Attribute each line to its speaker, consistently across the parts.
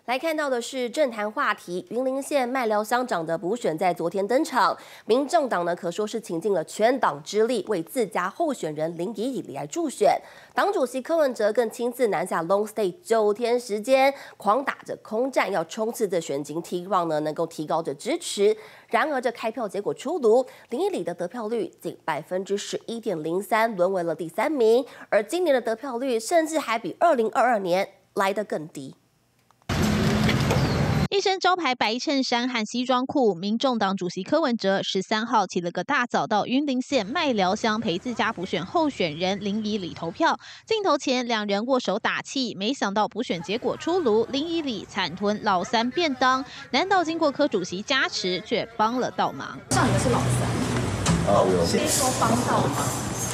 Speaker 1: 来看到的是政坛话题，云林县麦寮乡长的补选在昨天登场，民众党呢可说是倾尽了全党之力，为自家候选人林怡里来助选。党主席柯文哲更亲自南下 long stay 9天时间，狂打着空战，要冲刺的选情，希望呢能够提高着支持。然而这开票结果出炉，林怡里的得票率仅11.03%，沦为了第3名，而今年的得票率甚至还比2022年来得更低。
Speaker 2: 一身招牌白衬衫和西装裤，民众党主席柯文哲13号起了个大早，到云林县麦寮乡陪自家补选候选人林怡里投票。镜头前，两人握手打气，没想到补选结果出炉，林怡里惨吞老三便当。难道经过柯主席加持，却帮了倒忙？
Speaker 3: 像你们是老三，谁说帮倒忙？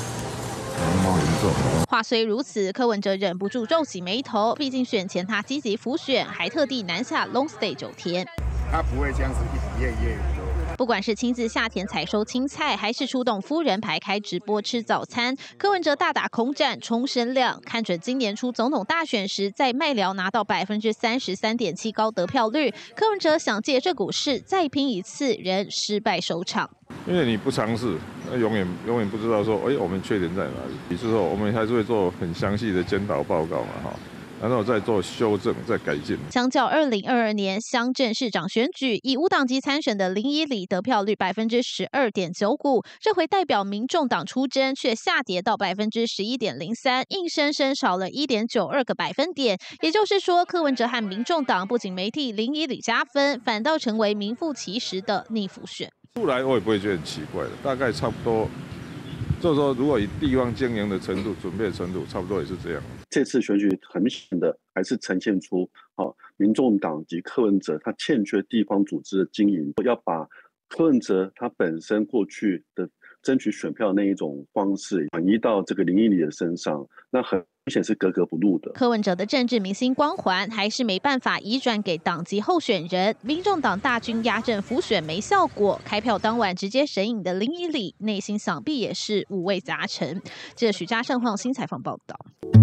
Speaker 2: 话虽如此，柯文哲忍不住皱起眉头。毕竟选前他积极辅选，还特地南下 long stay 9天。
Speaker 4: 他不会这样子一夜一夜。
Speaker 2: 不管是亲自下田采收青菜，还是出动夫人排开直播吃早餐，柯文哲大打空战冲声量，看准今年初总统大选时在麦寮拿到33.7%高得票率，柯文哲想借这股势再拼一次，仍失败收场。
Speaker 5: 因为你不尝试，那永远不知道说，我们缺点在哪里。之后我们还是会做很详细的检讨报告嘛，哈。然后再做修正、再改进。
Speaker 2: 相较2022年乡镇市长选举，以无党籍参选的林怡里得票率12.95%，这回代表民众党出征，却下跌到11.03%，硬生生少了1.92个百分点。也就是说，柯文哲和民众党不仅没替林怡里加分，反倒成为名副其实的逆辅选。
Speaker 5: 出来我也不会觉得很奇怪的，大概差不多。就是说，如果以地方经营的程度、准备的程度，差不多也是这样。
Speaker 6: 这次选举很明显的还是呈现出，民众党及柯文哲他欠缺地方组织的经营，要把柯文哲他本身过去的争取选票的那一种方式转移到这个林怡里的身上，那很明显是格格不入的。
Speaker 2: 柯文哲的政治明星光环还是没办法移转给党籍候选人，民众党大军压阵辅选没效果，开票当晚直接神隐的林怡里，内心想必也是五味杂陈。记者许嘉盛、黄新采访报道。